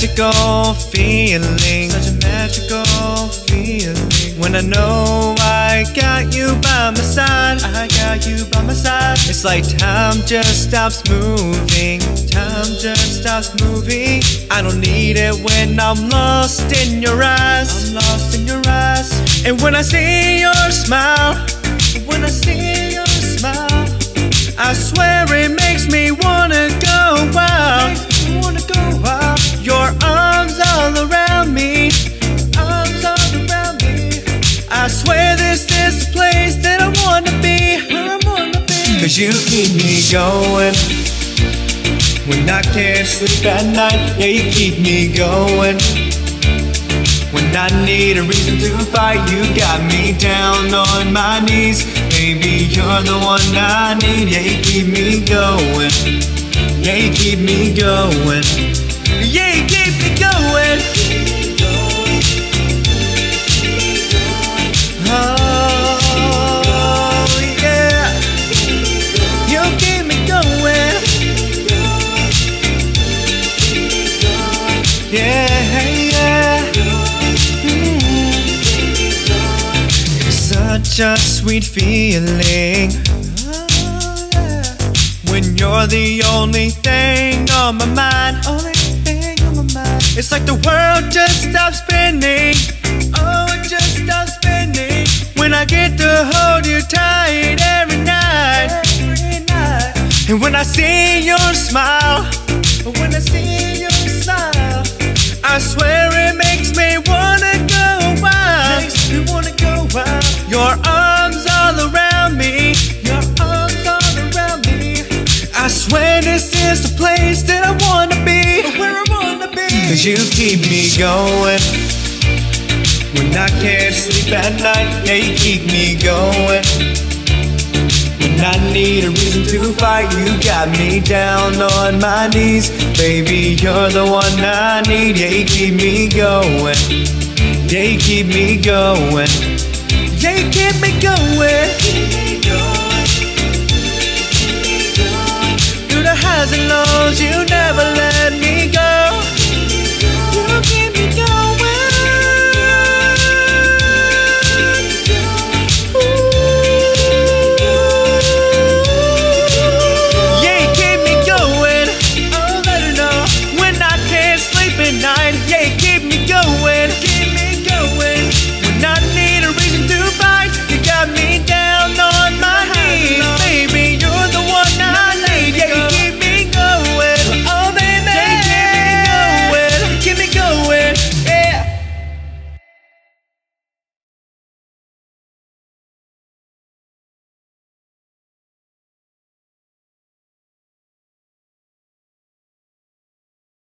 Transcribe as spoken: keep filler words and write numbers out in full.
magical feeling, such a magical feeling. When I know I got you by my side, I got you by my side. It's like time just stops moving, time just stops moving. I don't need it when I'm lost in your eyes, I'm lost in your eyes. And when I see your smile, when I see your smile, I swear it makes me wanna go wild, makes me wanna go wild. Your arms all around me, arms all around me. I swear this is the place that I wanna be, where I wanna be. Cause you keep me going when I can't sleep at night. Yeah, you keep me going when I need a reason to fight. You got me down on my knees. Baby, you're the one I need. Yeah, you keep me going. Yeah, you keep me going. Yeah, you keep me going. Oh, yeah. You keep me going. Yeah, yeah. Mm. Such a sweet feeling, oh, yeah. When you're the only thing on my mind, only thing on my mind. It's like the world just stops spinning, oh, it just stops spinning. When I get to hold you tight every night, every night. And when I see your smile, when I see your smile, I swear it makes me wanna go wild, makes me wanna go wild. Your arms all around me, your arms all around me. I swear this is the place that I wanna be, where I wanna be. Cause you keep me going when I can't sleep at night. Yeah, you keep me going when I need a reason to fight. You got me down on my knees. Baby, you're the one I need. Yeah, you keep me going. Yeah, you keep me going. Yeah, you keep me going.